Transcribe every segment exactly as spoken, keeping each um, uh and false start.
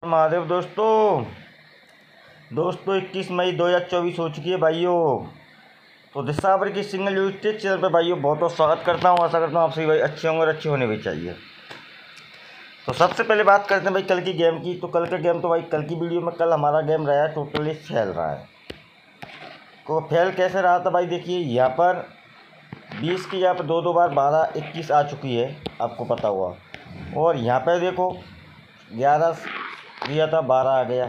महादेव दोस्तों दोस्तों इक्कीस मई दो हज़ार चौबीस हो चुकी है भाइयों। तो दिसावर की सिंगल यूट्यूब चैनल पर भाइयों बहुत बहुत स्वागत करता हूँ। आशा करता हूँ आप सभी भाई अच्छे होंगे और अच्छे होने भी चाहिए। तो सबसे पहले बात करते हैं भाई कल की गेम की। तो कल का गेम तो भाई कल की वीडियो में कल हमारा गेम रहा है टोटली फेल रहा है। तो फेल कैसे रहा था भाई, देखिए यहाँ पर बीस की यहाँ पर दो दो बार बारह इक्कीस आ चुकी है, आपको पता हुआ। और यहाँ पर देखो ग्यारह दिया था बारह आ गया।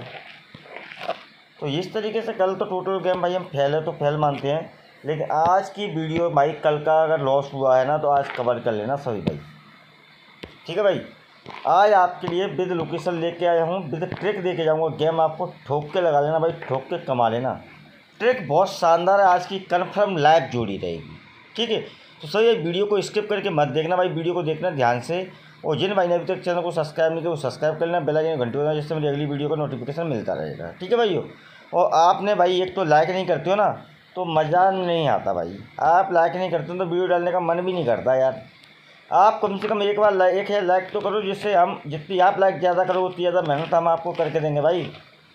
तो इस तरीके से कल तो टोटल गेम भाई हम फेल है तो फेल मानते हैं। लेकिन आज की वीडियो भाई कल का अगर लॉस हुआ है ना तो आज कवर कर लेना सभी भाई, ठीक है भाई। आज आपके लिए विद लोकेशन लेके आया हूँ, विद ट्रिक दे के जाऊँगा। गेम आपको ठोक के लगा लेना भाई, ठोक के कमा लेना। ट्रिक बहुत शानदार है, आज की कन्फर्म लाइव जोड़ी रहेगी, ठीक है। तो सही वीडियो को स्किप करके मत देखना भाई, वीडियो को देखना ध्यान से। और जिन भाई ने अभी तक चैनल को सब्सक्राइब नहीं किया वो सब्सक्राइब कर लेना, बेल आइकन घंटी बजाना, जिससे मेरी अगली वीडियो का नोटिफिकेशन मिलता रहेगा, ठीक है भाइयों। और आपने भाई एक तो लाइक नहीं करते हो ना तो मज़ा नहीं आता भाई। आप लाइक नहीं करते हो तो वीडियो डालने का मन भी नहीं करता यार। आप कम से कम एक बार लाइक एक है लाइक तो करो, जिससे हम जितनी आप लाइक ज़्यादा करो उतनी ज़्यादा मेहनत हम आपको करके देंगे भाई।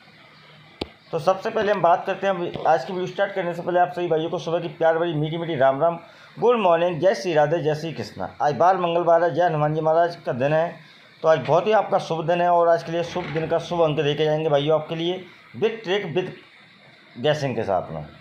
तो सबसे पहले हम बात करते हैं आज की वीडियो स्टार्ट करने से पहले आप सभी भाइयों को सुबह की प्यार भरी मीठी मीठी राम राम, गुड मॉर्निंग, जय श्री राधे, जय श्री कृष्णा। आज बार मंगलवार है, जय हनुमान जी महाराज का दिन है। तो आज बहुत ही आपका शुभ दिन है और आज के लिए शुभ दिन का शुभ अंक देके जाएंगे भाइयों आपके लिए, विद ट्रिक विद गैसिंग के साथ में।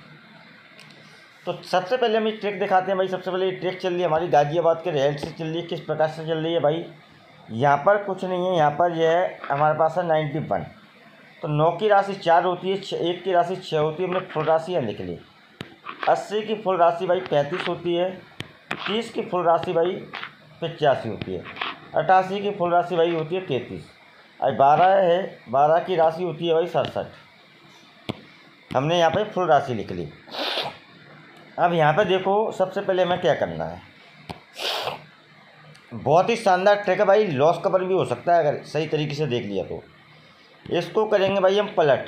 तो सबसे पहले हम ये ट्रिक दिखाते हैं भाई। सबसे पहले ये ट्रिक चल रही है हमारी गाजियाबाद के रेट से चल रही है। किस प्रकार से चल रही है भाई, यहाँ पर कुछ नहीं है, यहाँ पर यह है हमारे पास है नाइन्टी वन। तो नौ की राशि चार होती है, एक की राशि छः होती है, हमने फुल राशि यहाँ लिख ली। अस्सी की फुल राशि भाई पैंतीस होती है, तीस की फुल राशि भाई पचासी होती है, अट्ठासी की फुल राशि भाई होती है तैंतीस, और बारह है बारह की राशि होती है भाई सड़सठ। हमने यहाँ पे फुल राशि लिख ली। अब यहाँ पे देखो सबसे पहले हमें क्या करना है, बहुत ही शानदार ट्रिक है भाई, लॉस कवर भी हो सकता है अगर सही तरीके से देख लिया तो। इसको करेंगे भाई हम पलट,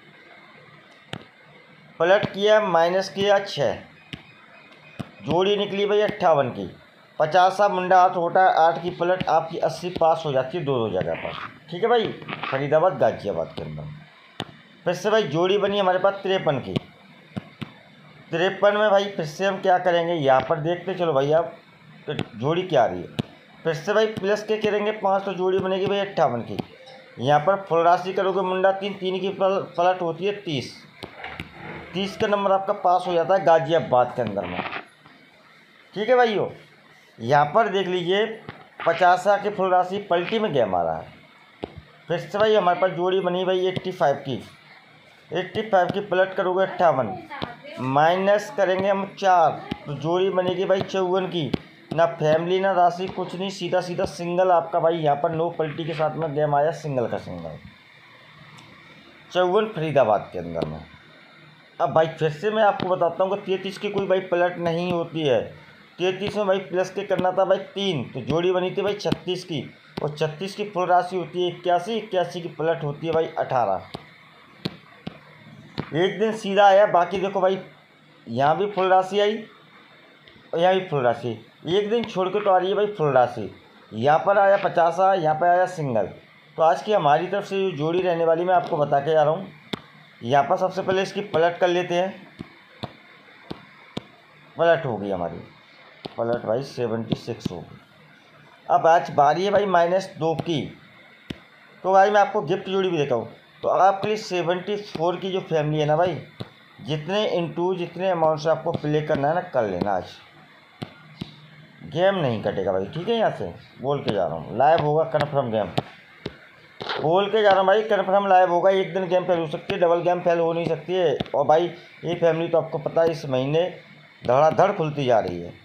पलट किया माइनस किया छः, जोड़ी निकली भाई अट्ठावन की, पचासा मुंडा हाथ होटा आठ की पलट, आपकी अस्सी पास हो जाती है दो दो जगह पर, ठीक है भाई, फरीदाबाद गाजियाबाद के अंदर। फिर से भाई जोड़ी बनी हमारे पास तिरपन की, तिरपन में भाई फिर से हम क्या करेंगे यहाँ पर देखते चलो भाई आप तो जोड़ी क्या आ रही है। फिर से भाई प्लस के करेंगे पाँच तो जोड़ी बनेगी भाई अट्ठावन की। यहाँ पर फुल राशि करोगे मुंडा तीन, तीन की पलट होती है तीस, तीस का नंबर आपका पास हो जाता है गाजियाबाद के अंदर में, ठीक है भाइयों। यहाँ पर देख लीजिए पचासा की फुल राशि पलटी में गेम आ रहा है। फिर से भाई हमारे पास जोड़ी बनी भाई एट्टी फाइव की, एट्टी फाइव की पलट करोगे अट्ठावन, माइनस करेंगे हम चार तो जोड़ी बनेगी भाई चौवन की। ना फैमिली ना राशि कुछ नहीं, सीधा सीधा सिंगल आपका भाई यहाँ पर नो पलटी के साथ में गेम आया, सिंगल का सिंगल, चौवन फरीदाबाद के अंदर में। अब भाई फिर से मैं आपको बताता हूँ कि तैंतीस की कोई भाई पलट नहीं होती है। तैंतीस में भाई प्लस के करना था भाई तीन तो जोड़ी बनी थी भाई छत्तीस की, और छत्तीस की फुल राशि होती है इक्यासी, इक्यासी की पलट होती है भाई अठारह। एक दिन सीधा आया, बाकी देखो भाई यहाँ भी फुल राशि आई और यहाँ भी फुल राशि, एक दिन छोड़ के तो आ रही है भाई फुल राशि। यहाँ पर आया पचासा, यहाँ पर आया सिंगल। तो आज की हमारी तरफ से जो जोड़ी रहने वाली मैं आपको बता के जा रहा हूँ। यहाँ पर सबसे पहले इसकी पलट कर लेते हैं, पलट होगी हमारी, पलट भाई सेवेंटी सिक्स होगी। अब आज बारी है भाई माइनस दो की, तो भाई मैं आपको गिफ्ट जोड़ी भी देता हूँ। तो आपके लिए सेवेंटी फोर की जो फैमिली है ना भाई, जितने इंटू जितने अमाउंट से आपको प्ले करना है ना कर लेना। आज गेम नहीं कटेगा भाई, ठीक है। यहाँ से बोल के जा रहा हूँ लाइव होगा कन्फर्म गेम, बोल के जा रहा हूँ भाई कन्फर्म लाइव होगा। एक दिन गेम फेल हो सकती है, डबल गेम फेल हो नहीं सकती है। और भाई ये फैमिली तो आपको पता है इस महीने धड़ाधड़ खुलती जा रही है।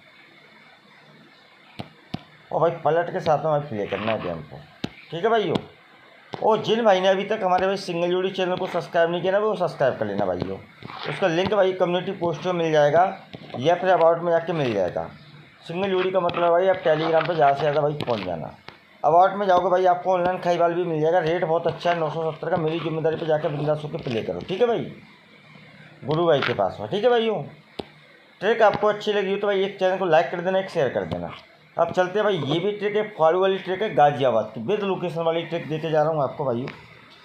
और भाई पलट के साथ में भाई प्ले करना है गेम को, ठीक है भाइयों। और जिन भाई ने अभी तक हमारे भाई सिंगल जोड़ी चैनल को सब्सक्राइब नहीं किया ना वो सब्सक्राइब कर लेना भाइयों। उसका लिंक भाई कम्युनिटी पोस्ट में मिल जाएगा या फिर अबाउट में जाके मिल जाएगा। सिंगल जोड़ी का मतलब भाई आप टेलीग्राम पर ज़्यादा से ज़्यादा भाई पहुँच जाना। अबाउट में जाओगे भाई आपको ऑनलाइन खाईवाल भी मिल जाएगा, रेट बहुत अच्छा है नौ सौ सत्तर का। मेरी जिम्मेदारी पर जाकर बिंदास होकर प्ले करो, ठीक है भाई, गुरु भाई के पास में, ठीक है भाइयों। ट्रिक आपको अच्छी लगी हो तो भाई एक चैनल को लाइक कर देना, एक शेयर कर देना। अब चलते हैं भाई, ये भी ट्रिक है फॉलो वाली ट्रिक है गाजियाबाद की, विद लोकेशन वाली ट्रिक देके जा रहा हूँ आपको भाइयों।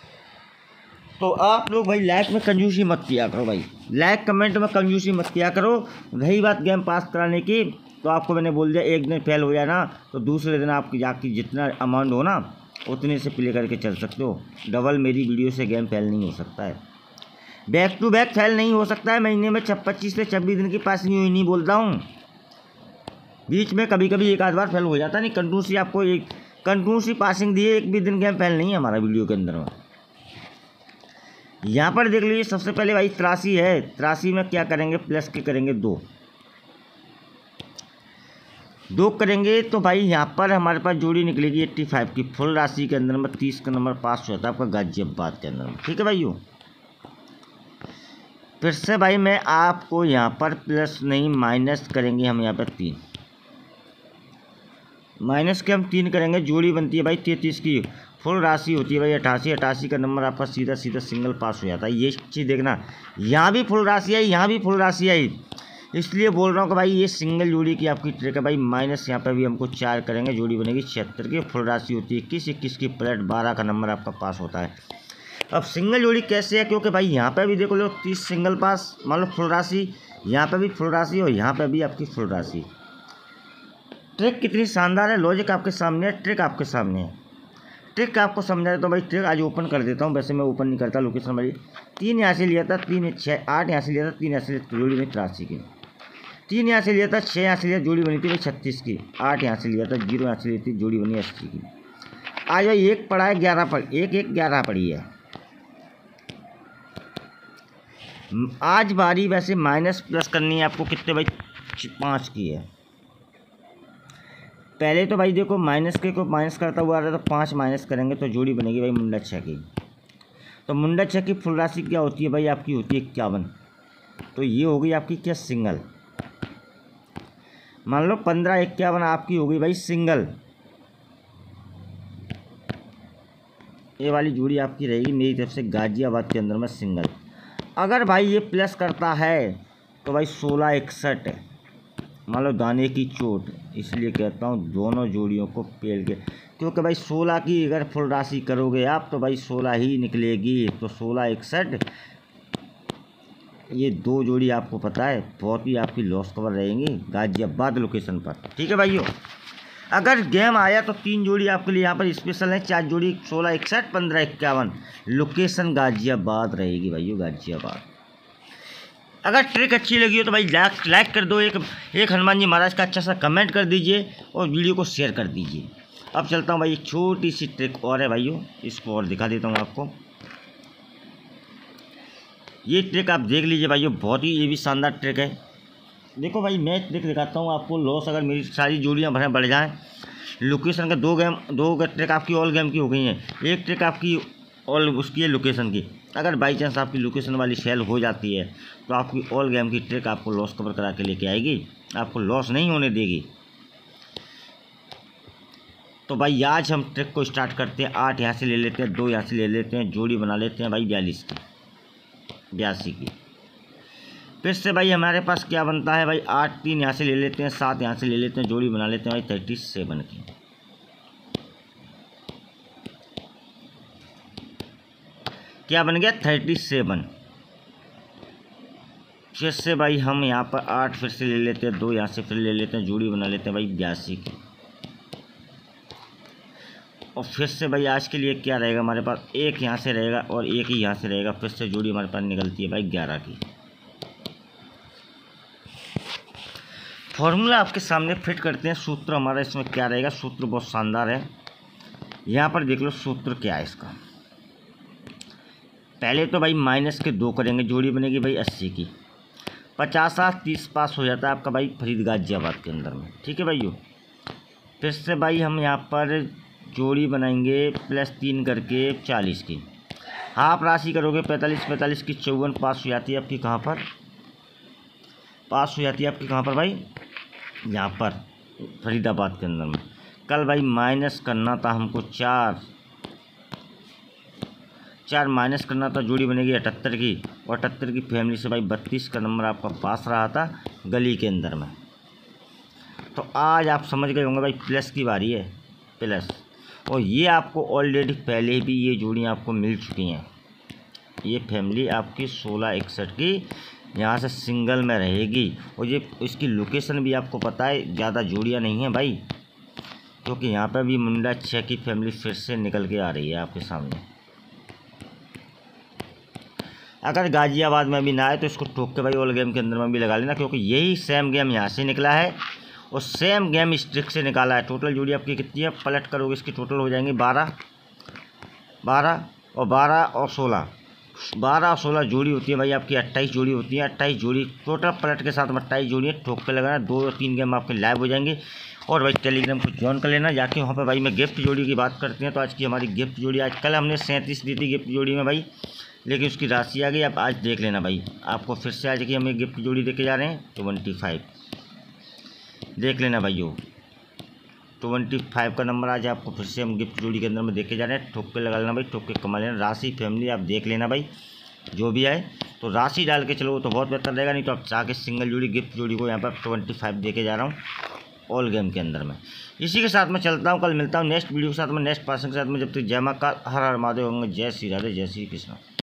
तो आप लोग भाई लाइक में कंजूसी मत किया करो भाई, लाइक कमेंट में कंजूसी मत किया करो। रही बात गेम पास कराने की, तो आपको मैंने बोल दिया एक दिन फेल हो जाए ना तो दूसरे दिन आपकी जाके जितना अमाउंट हो ना उतने से प्ले करके चल सकते हो। डबल मेरी वीडियो से गेम फेल नहीं हो सकता है, बैक टू बैक फेल नहीं हो सकता है। महीने में पच्चीस से छब्बीस दिन की पासिंग हुई नहीं बोलता हूँ, बीच में कभी कभी एक आध बार फेल हो जाता नहीं। कंटिन्यूसली आपको एक कंटिन्यूसली पासिंग दिए एक भी दिन गेम फेल नहीं है हमारा वीडियो के अंदर में। यहाँ पर देख लीजिए सबसे पहले भाई तिरासी है, तिरासी में क्या करेंगे प्लस के करेंगे दो दो करेंगे तो भाई यहाँ पर हमारे पास जोड़ी निकलेगी पचासी की। फुल राशि के अंदर में तीस का नंबर पास हो जाता है आपका गाजियाबाद के अंदर में। ठीक है भाइयों, फिर से भाई मैं आपको यहाँ पर प्लस नहीं माइनस करेंगे हम यहाँ पर तीन, माइनस के हम तीन करेंगे, जोड़ी बनती है भाई तैंतीस की। फुल राशि होती है भाई अठासी, अठासी का नंबर आपका सीधा सीधा सिंगल पास हो जाता है। ये चीज़ देखना, यहाँ भी फुल राशि आई, यहाँ भी फुल राशि आई, इसलिए बोल रहा हूँ कि भाई ये सिंगल जोड़ी की आपकी ट्रिक है भाई। माइनस यहाँ पर भी हमको चार करेंगे, जोड़ी बनेगी छिहत्तर की। फुल राशि होती है इक्कीस, इक्कीस की प्लेट बारह का नंबर आपका पास होता है। अब सिंगल जोड़ी कैसे है, क्योंकि भाई यहाँ पर भी देखो लो तीस सिंगल पास, मान लो फुल राशि, यहाँ पर भी फुल राशि और यहाँ पर भी आपकी फुल राशि। ट्रिक कितनी शानदार है, लॉजिक आपके सामने है, ट्रिक आपके सामने है। ट्रिक आपको समझा तो भाई ट्रिक आज ओपन कर देता हूँ, वैसे मैं ओपन नहीं करता लोकेशन भाई। तीन यहाँ से लिया था, तीन छः आठ यहाँ से लिया था, तीन यहाँ से लिया जोड़ी में तिरासी की। तीन यहाँ से लिया था, छः यहाँ से लिया, जोड़ी बनी थी भाई छत्तीस की। आठ यहाँ से लिया था, जीरो यहाँ से ली थी, जोड़ी बनी अस्सी की। आज भाई एक पड़ा है, ग्यारह पड़ एक एक ग्यारह पड़ी है। आज बारी वैसे माइनस प्लस करनी है आपको, कितने भाई पाँच की है। पहले तो भाई देखो माइनस के को माइनस करता हुआ आ रहा है, तो पाँच माइनस करेंगे तो जोड़ी बनेगी भाई मुंडा छः की। तो मुंडा छः की फुल राशि क्या होती है भाई आपकी, होती है इक्यावन। तो ये हो गई आपकी क्या सिंगल, मान लो पंद्रह इक्यावन आपकी हो गई भाई सिंगल। ये वाली जोड़ी आपकी रहेगी मेरी तरफ से गाजियाबाद के अंदर में सिंगल। अगर भाई ये प्लस करता है तो भाई सोलह इकसठ मान लो दाने की चोट, इसलिए कहता हूँ दोनों जोड़ियों को पेल के, क्योंकि भाई सोलह की अगर फुल राशि करोगे आप तो भाई सोलह ही निकलेगी। तो सोलह इकसठ ये दो जोड़ी आपको पता है बहुत ही आपकी लॉस कवर रहेंगी गाजियाबाद लोकेशन पर। ठीक है भाइयों, अगर गेम आया तो तीन जोड़ी आपके लिए यहाँ पर स्पेशल है, चार जोड़ी सोलह इकसठ पंद्रह इक्यावन, लोकेशन गाजियाबाद रहेगी भाइयों, गाजियाबाद। अगर ट्रिक अच्छी लगी हो तो भाई लाइक लाइक कर दो, एक एक हनुमान जी महाराज का अच्छा सा कमेंट कर दीजिए और वीडियो को शेयर कर दीजिए। अब चलता हूँ भाई, एक छोटी सी ट्रिक और है भाइयों, इसको और दिखा देता हूँ आपको। ये ट्रिक आप देख लीजिए भाइयों, बहुत ही ये भी शानदार ट्रिक है। देखो भाई मैं ट्रिक दिखाता हूँ आपको, लॉस अगर मेरी सारी जोड़ियाँ भर बढ़ जाएँ। लोकेशन का दो गेम दो ट्रिक आपकी ऑल गेम की हो गई हैं, एक ट्रिक आपकी ऑल उसकी है लोकेशन की। अगर बाई चांस आपकी लोकेशन वाली सेल हो जाती है तो आपकी ऑल गेम की ट्रिक आपको लॉस कवर करा के लेके आएगी, आपको लॉस नहीं होने देगी। तो भाई आज हम ट्रिक को स्टार्ट करते हैं। आठ यहाँ से ले लेते हैं, दो यहाँ से ले लेते हैं, जोड़ी बना लेते हैं भाई बयालीस की, बयासी की। फिर से भाई हमारे पास क्या बनता है भाई, आठ तीन यहाँ से ले लेते हैं, सात यहाँ से ले लेते हैं, जोड़ी बना लेते हैं भाई थर्टी सेवन की। क्या बन गया थर्टी सेवन। फिर से भाई हम यहाँ पर आठ फिर से ले लेते हैं, दो यहाँ से फिर ले लेते हैं, जोड़ी बना लेते हैं भाई बयासी की। और फिर से भाई आज के लिए क्या रहेगा हमारे पास, एक यहाँ से रहेगा और एक ही यहाँ से रहेगा। फिर से जोड़ी हमारे पास निकलती है भाई ग्यारह की। फॉर्मूला आपके सामने फिट करते हैं। सूत्र हमारा इसमें क्या रहेगा, सूत्र बहुत शानदार है। यहाँ पर देख लो सूत्र क्या है इसका। पहले तो भाई माइनस के दो करेंगे, जोड़ी बनेगी भाई अस्सी की। पचास आठ तीस पास हो जाता है आपका भाई फरीद गाजियाबाद के अंदर में। ठीक है भाइयों, फिर से भाई हम यहाँ पर जोड़ी बनाएंगे प्लस तीन करके चालीस की। हाफ राशि करोगे पैंतालीस पैंतालीस की चौवन पास हो जाती है आपकी, कहाँ पर पास हो जाती है आपकी, कहाँ पर भाई, यहाँ पर फरीदाबाद के अंदर में। कल भाई माइनस करना था हमको, चार चार माइनस करना था, जोड़ी बनेगी अठहत्तर की। और अठहत्तर की फैमिली से भाई बत्तीस का नंबर आपका पास रहा था गली के अंदर में। तो आज आप समझ गए होंगे भाई प्लस की बारी है, प्लस। और ये आपको ऑलरेडी पहले भी ये जोड़ियाँ आपको मिल चुकी हैं। ये फैमिली आपकी सोलह इकसठ की यहाँ से सिंगल में रहेगी। और ये इसकी लोकेशन भी आपको पता है, ज़्यादा जोड़ियाँ नहीं हैं भाई, क्योंकि यहाँ पर भी मुंडा छः की फैमिली फिर से निकल के आ रही है आपके सामने। अगर गाजियाबाद में भी ना आए तो इसको ठोक के भाई ऑल गेम के अंदर में भी लगा लेना, क्योंकि यही सेम गेम यहाँ से निकला है और सेम गेम स्ट्रिक से निकाला है। टोटल जोड़ी आपकी कितनी है, पलट करोगे इसकी टोटल हो जाएंगी बारह बारह और बारह और सोलह, बारह और सोलह जोड़ी होती है भाई आपकी, अट्ठाईस जोड़ी होती है। अट्ठाईस जोड़ी टोटल पलट के साथ में अट्ठाईस जोड़ी है, ठोक पे लगाना। दो या तीन गेम आपके लाइव हो जाएंगे। और भाई टेलीग्राम को ज्वाइन कर लेना, जाके वहाँ पे भाई मैं गिफ्ट जोड़ी की बात करते हैं। तो आज की हमारी गिफ्ट जोड़ी, आज कल हमने सैंतीस दी थी गिफ्ट जोड़ी में भाई, लेकिन उसकी राशि आ गई। अब आज देख लेना भाई, आपको फिर से आज की हमें गिफ्ट जोड़ी देके जा रहे हैं ट्वेंटी फाइव। देख लेना भाइयों, ट्वेंटी फाइव का नंबर आज आपको फिर से हम गिफ्ट जोड़ी के अंदर में देखे जा रहे हैं। ठोक के लगा लेना भाई, ठोक के कमा लेना। राशि फैमिली आप देख लेना भाई, जो भी आए तो राशि डाल के चलो तो बहुत बेहतर रहेगा, नहीं तो आप चाह के सिंगल जोड़ी गिफ्ट जोड़ी को यहाँ पर ट्वेंटी फाइव देके जा रहा हूँ ऑल गेम के अंदर में। इसी के साथ में चलता हूँ, कल मिलता हूँ नेक्स्ट वीडियो के साथ में, नेक्स्ट पर्सन के साथ में। जब तक जय मां काल, हर हर महादेव होंगे। जय श्री राधे, जय श्री कृष्ण।